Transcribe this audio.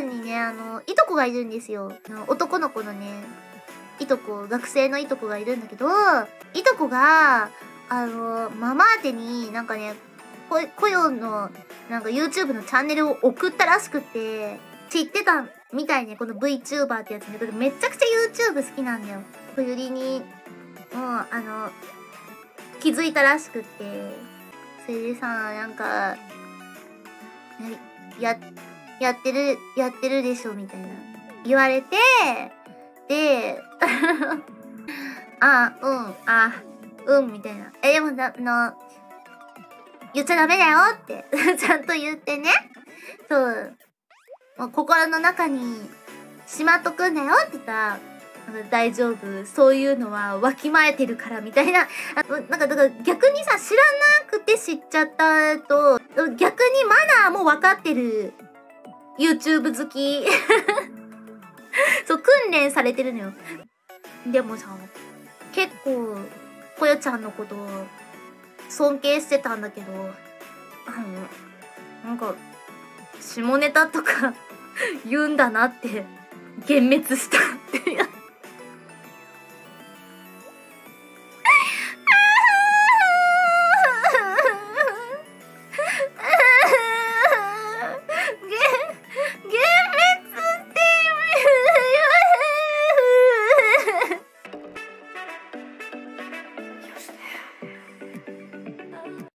にね、いとこがいるんですよ。男の子のね、学生のいとこがいるんだけど、いとこが、ママ宛てになんかね、コヨの、なんか YouTube のチャンネルを送ったらしくって、知ってたみたいね、この VTuber ってやつね。めちゃくちゃ YouTube 好きなんだよ。こゆりに、気づいたらしくって。それでさ、なんか、やってるでしょ、みたいな。言われて、で、みたいな。でも言っちゃダメだよってちゃんと言ってね。そう。もう心の中にしまっとくんだよって言ったら、大丈夫。そういうのはわきまえてるからみたいな。なんかだから逆にさ、知らなくて知っちゃったと、逆にマナーも分かってる YouTube 好き。そう、訓練されてるのよ。でもさ、結構、こよちゃんのこと尊敬してたんだけど、なんか、下ネタとか言うんだなって、幻滅したって。